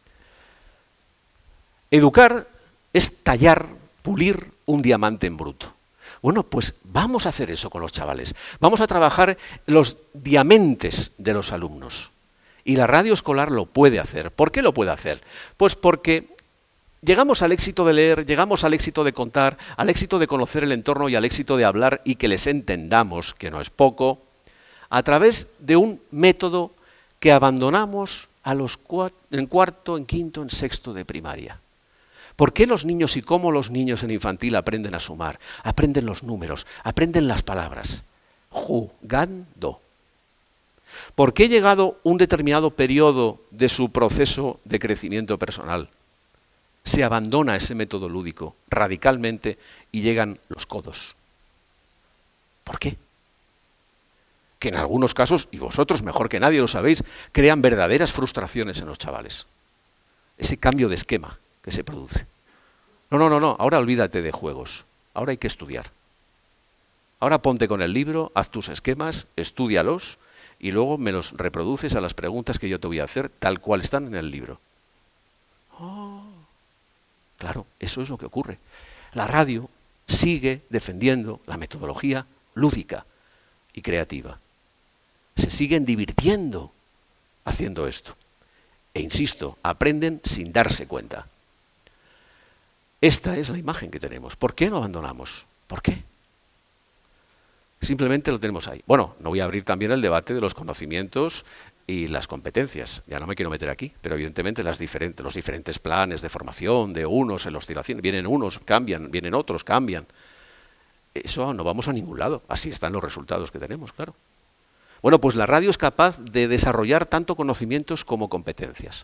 Educar es tallar, pulir un diamante en bruto. Bueno, pues vamos a hacer eso con los chavales. Vamos a trabajar los diamantes de los alumnos. Y la radio escolar lo puede hacer. ¿Por qué lo puede hacer? Pues porque llegamos al éxito de leer, llegamos al éxito de contar, al éxito de conocer el entorno y al éxito de hablar y que les entendamos, que no es poco, a través de un método que abandonamos a los cuat- en cuarto, en quinto, en sexto de primaria. ¿Por qué los niños y cómo los niños en infantil aprenden a sumar? Aprenden los números, aprenden las palabras. Jugando. ¿Por qué llegado un determinado periodo de su proceso de crecimiento personal se abandona ese método lúdico radicalmente y llegan los codos? ¿Por qué? Que en algunos casos, y vosotros mejor que nadie lo sabéis, crean verdaderas frustraciones en los chavales. Ese cambio de esquema que se produce. No, no, no, no, ahora olvídate de juegos, ahora hay que estudiar. Ahora ponte con el libro, haz tus esquemas, estúdialos y luego me los reproduces a las preguntas que yo te voy a hacer tal cual están en el libro. Oh, claro, eso es lo que ocurre. La radio sigue defendiendo la metodología lúdica y creativa. Se siguen divirtiendo haciendo esto. E insisto, aprenden sin darse cuenta. Esta es la imagen que tenemos. ¿Por qué lo abandonamos? ¿Por qué? Simplemente lo tenemos ahí. Bueno, no voy a abrir también el debate de los conocimientos y las competencias. Ya no me quiero meter aquí, pero evidentemente las diferentes, los diferentes planes de formación de unos en la oscilación, vienen unos, cambian, vienen otros, cambian. Eso no vamos a ningún lado. Así están los resultados que tenemos, claro. Bueno, pues la radio es capaz de desarrollar tanto conocimientos como competencias.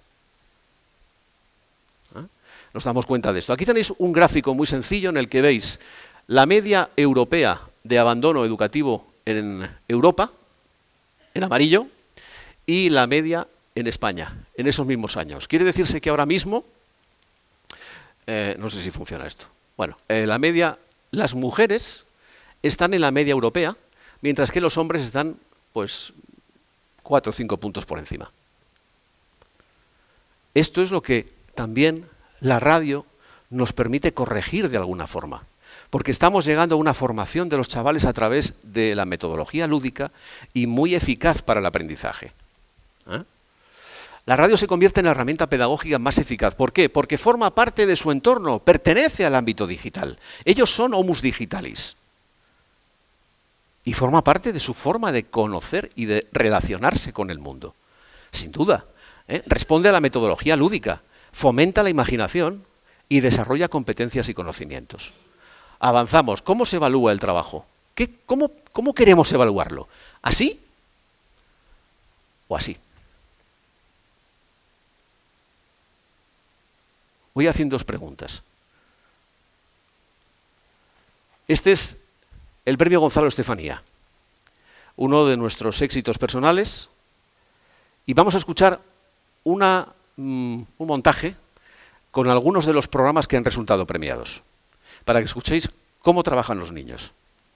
¿Ah? Nos damos cuenta de esto. Aquí tenéis un gráfico muy sencillo en el que veis la media europea de abandono educativo en Europa, en amarillo, y la media en España, en esos mismos años. Quiere decirse que ahora mismo, eh, no sé si funciona esto, bueno, eh, la media, las mujeres están en la media europea, mientras que los hombres están, pues, cuatro o cinco puntos por encima. Esto es lo que también la radio nos permite corregir de alguna forma, porque estamos llegando a una formación de los chavales a través de la metodología lúdica y muy eficaz para el aprendizaje. ¿Eh? La radio se convierte en la herramienta pedagógica más eficaz. ¿Por qué? Porque forma parte de su entorno, pertenece al ámbito digital. Ellos son homus digitalis. Y forma parte de su forma de conocer y de relacionarse con el mundo. Sin duda. ¿eh? Responde a la metodología lúdica, fomenta la imaginación y desarrolla competencias y conocimientos. Avanzamos. ¿Cómo se evalúa el trabajo? ¿Qué, cómo, ¿Cómo queremos evaluarlo? ¿Así o así? Voy haciendo dos preguntas. Este es el premio Gonzalo Estefanía, uno de nuestros éxitos personales, y vamos a escuchar una, mm, un montaje con algunos de los programas que han resultado premiados, para que escuchéis cómo trabajan los niños.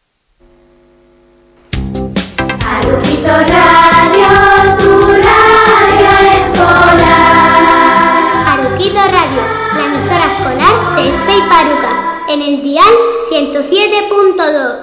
Aruquito Radio, tu radio escolar. Aruquito Radio, la emisora escolar de Sey Paruca, en el dial ciento siete punto dos.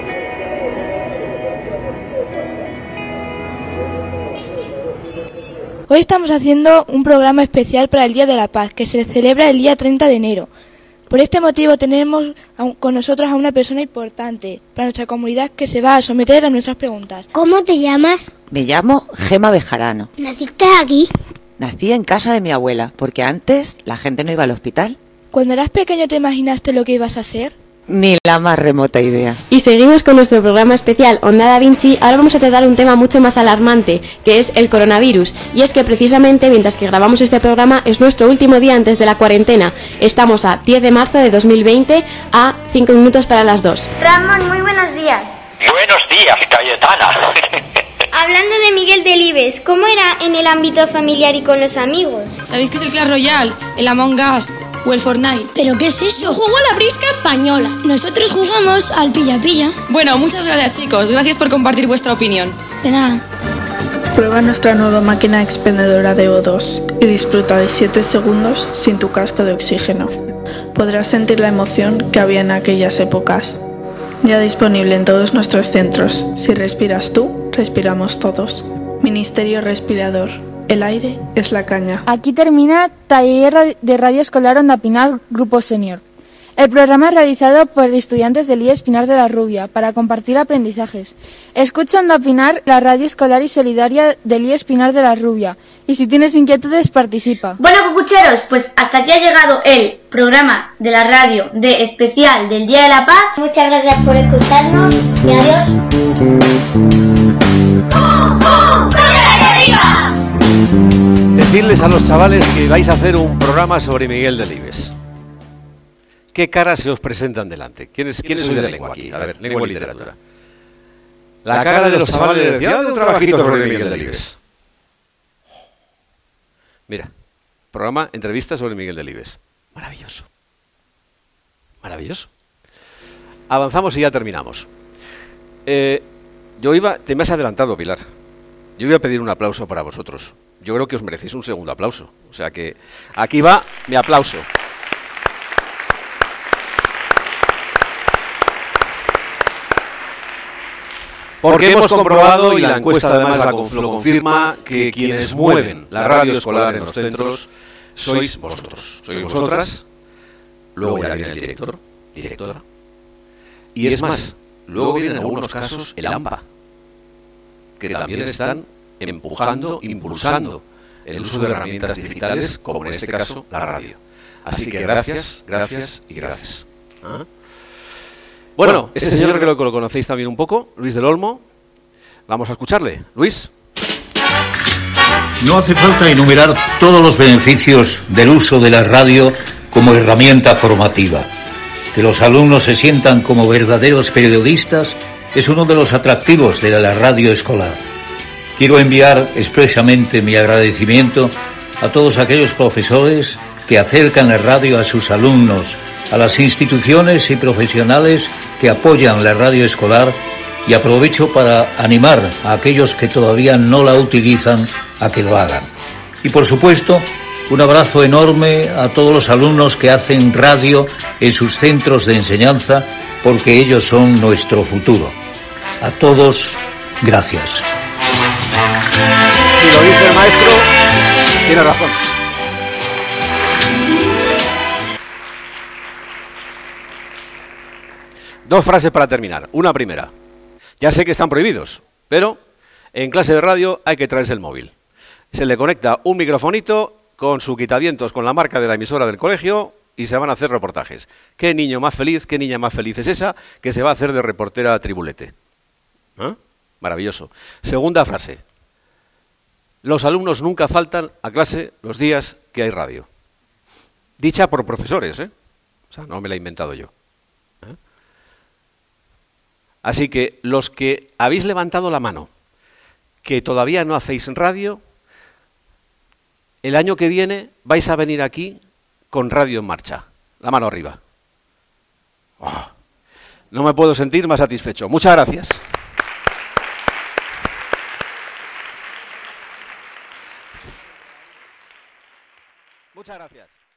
Hoy estamos haciendo un programa especial para el Día de la Paz, que se celebra el día treinta de enero. Por este motivo tenemos con nosotros a una persona importante para nuestra comunidad que se va a someter a nuestras preguntas. ¿Cómo te llamas? Me llamo Gema Bejarano. ¿Naciste aquí? Nací en casa de mi abuela, porque antes la gente no iba al hospital. Cuando eras pequeño, ¿te imaginaste lo que ibas a ser? Ni la más remota idea. Y seguimos con nuestro programa especial Onda Da Vinci. Ahora vamos a tratar un tema mucho más alarmante, que es el coronavirus. Y es que precisamente mientras que grabamos este programa es nuestro último día antes de la cuarentena. Estamos a diez de marzo de dos mil veinte, a cinco minutos para las dos. Ramón, muy buenos días. Buenos días, Cayetana. Hablando de Miguel Delibes, ¿cómo era en el ámbito familiar y con los amigos? ¿Sabéis qué es el Clash Royale, el Among Us o el Fortnite? ¿Pero qué es eso? Yo juego a la brisca española. Nosotros jugamos al pilla-pilla. Bueno, muchas gracias, chicos. Gracias por compartir vuestra opinión. De nada. Prueba nuestra nueva máquina expendedora de O dos y disfruta de siete segundos sin tu casco de oxígeno. Podrás sentir la emoción que había en aquellas épocas. Ya disponible en todos nuestros centros. Si respiras tú, respiramos todos. Ministerio Respirador. El aire es la caña. Aquí termina Taller de Radio Escolar Onda Pinar, Grupo Senior. El programa es realizado por estudiantes del I E S Pinar de la Rubia para compartir aprendizajes. Escucha Onda Pinar, la radio escolar y solidaria del I E S Pinar de la Rubia. Y si tienes inquietudes, participa. Bueno, cucucheros, pues hasta aquí ha llegado el programa de la radio de especial del Día de la Paz. Muchas gracias por escucharnos y adiós. ¡Oh, oh, Decirles a los chavales que vais a hacer un programa sobre Miguel Delibes. ¿Qué caras se os presentan delante? ¿Quiénes, ¿quiénes sois de lengua aquí? A ver, lengua y literatura. La cara de los chavales de decía, un trabajito sobre Miguel Delibes. Mira, programa, entrevista sobre Miguel Delibes. Maravilloso. Maravilloso. Avanzamos y ya terminamos. Eh, yo iba, te me has adelantado, Pilar. Yo voy a pedir un aplauso para vosotros. Yo creo que os merecéis un segundo aplauso. O sea que aquí va mi aplauso. Porque hemos comprobado, y la encuesta además la, lo confirma, que quienes mueven la radio escolar en los centros sois vosotros, sois vosotras, luego ya viene el director, directora, y es más, luego vienen en algunos casos el AMPA, que también están empujando, impulsando el uso de herramientas digitales, como en este caso la radio. Así que gracias, gracias y gracias. ¿Ah? Bueno, este señor creo que lo conocéis también un poco, Luis del Olmo. Vamos a escucharle. Luis. No hace falta enumerar todos los beneficios del uso de la radio como herramienta formativa. Que los alumnos se sientan como verdaderos periodistas es uno de los atractivos de la radio escolar. Quiero enviar expresamente mi agradecimiento a todos aquellos profesores que acercan la radio a sus alumnos, a las instituciones y profesionales que apoyan la radio escolar, y aprovecho para animar a aquellos que todavía no la utilizan a que lo hagan. Y por supuesto, un abrazo enorme a todos los alumnos que hacen radio en sus centros de enseñanza, porque ellos son nuestro futuro. A todos, gracias. Si lo dice el maestro, tiene razón. Dos frases para terminar. Una primera. Ya sé que están prohibidos, pero en clase de radio hay que traerse el móvil. Se le conecta un microfonito con su quitavientos, con la marca de la emisora del colegio, y se van a hacer reportajes. ¿Qué niño más feliz, qué niña más feliz es esa que se va a hacer de reportera tribulete? ¿Eh? Maravilloso. Segunda frase. Los alumnos nunca faltan a clase los días que hay radio. Dicha por profesores, ¿eh? O sea, no me la he inventado yo. ¿Eh? Así que los que habéis levantado la mano, que todavía no hacéis radio, el año que viene vais a venir aquí con radio en marcha. La mano arriba. Oh, no me puedo sentir más satisfecho. Muchas gracias. Muchas gracias.